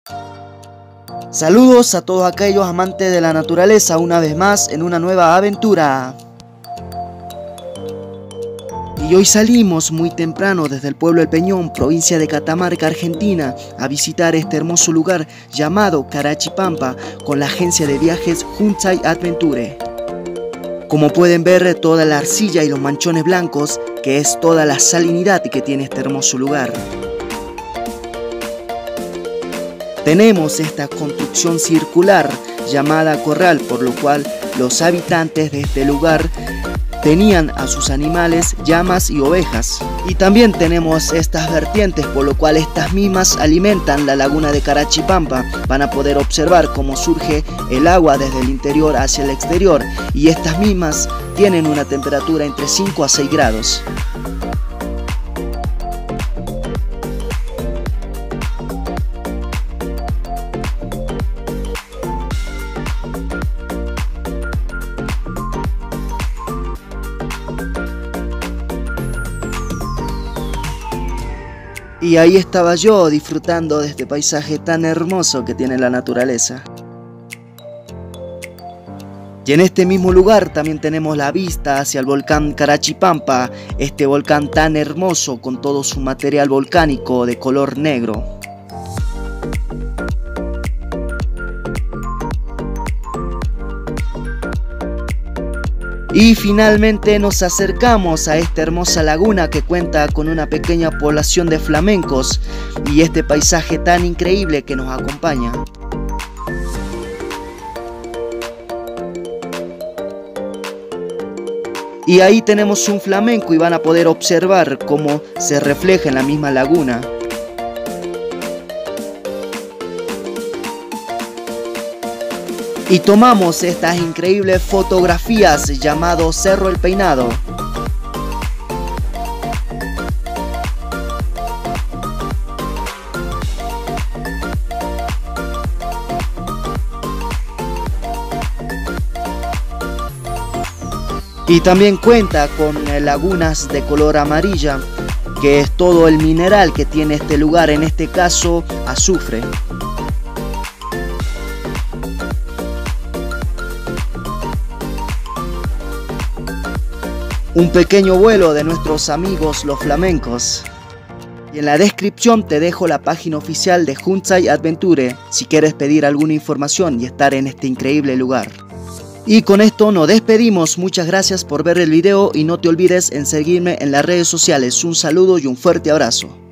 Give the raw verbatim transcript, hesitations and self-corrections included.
Saludos a todos aquellos amantes de la naturaleza, una vez más en una nueva aventura. Y hoy salimos muy temprano desde el pueblo El Peñón, provincia de Catamarca, Argentina, a visitar este hermoso lugar llamado Carachipampa con la agencia de viajes Junzai Adventure. Como pueden ver, toda la arcilla y los manchones blancos, que es toda la salinidad que tiene este hermoso lugar. Tenemos esta construcción circular llamada corral, por lo cual los habitantes de este lugar tenían a sus animales llamas y ovejas. Y también tenemos estas vertientes, por lo cual estas mismas alimentan la laguna de Carachipampa. Van a poder observar cómo surge el agua desde el interior hacia el exterior, y estas mismas tienen una temperatura entre cinco a seis grados. Y ahí estaba yo disfrutando de este paisaje tan hermoso que tiene la naturaleza. Y en este mismo lugar también tenemos la vista hacia el volcán Carachipampa, este volcán tan hermoso con todo su material volcánico de color negro. Y finalmente nos acercamos a esta hermosa laguna que cuenta con una pequeña población de flamencos y este paisaje tan increíble que nos acompaña. Y ahí tenemos un flamenco y van a poder observar cómo se refleja en la misma laguna. Y tomamos estas increíbles fotografías llamado Cerro El Peinado. Y también cuenta con lagunas de color amarilla, que es todo el mineral que tiene este lugar, en este caso azufre. Un pequeño vuelo de nuestros amigos los flamencos. Y en la descripción te dejo la página oficial de Junzai Adventure si quieres pedir alguna información y estar en este increíble lugar. Y con esto nos despedimos, muchas gracias por ver el video y no te olvides en seguirme en las redes sociales. Un saludo y un fuerte abrazo.